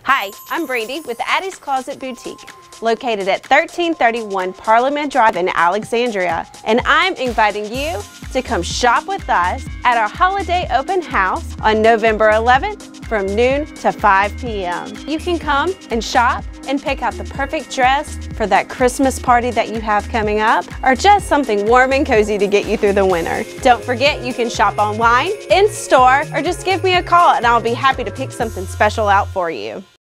Hi, I'm Brady with Addie's Closet Boutique, located at 1331 Parliament Drive in Alexandria, and I'm inviting you to come shop with us at our holiday open house on November 11th from noon to 5 p.m. You can come and shop and pick out the perfect dress for that Christmas party that you have coming up, or just something warm and cozy to get you through the winter. Don't forget, you can shop online, in store, or just give me a call and I'll be happy to pick something special out for you.